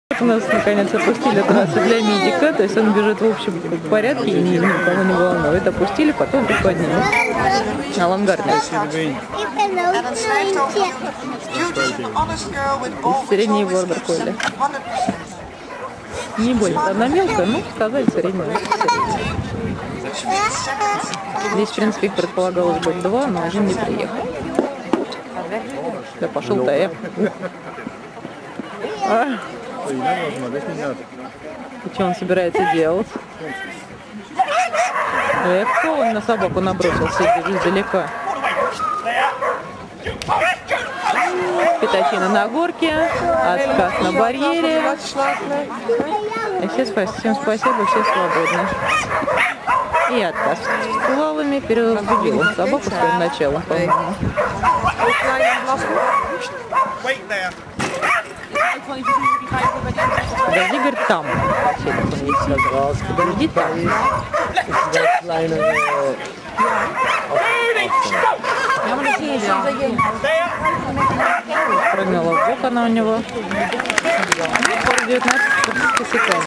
У нас наконец опустили трассу для медика, то есть он бежит в общем порядке и никого не волнует. Опустили, потом приподнимем. Авангардный. Средний бордер колли. Не больно, она мелкая, ну, сказать средняя. Здесь, в принципе, их предполагалось быть два, но один не приехал. Да пошел Тая. И что он собирается делать? Кто он на собаку набросился издалека? Пятачина на горке, отказ на барьере. Всем спасибо, все свободны. И отказ с слалами перевозбудил он собаку своим началом, по-моему. Подожди, говорит, там. Подожди, там. Прыгнула в бок она у него. 19 секунд.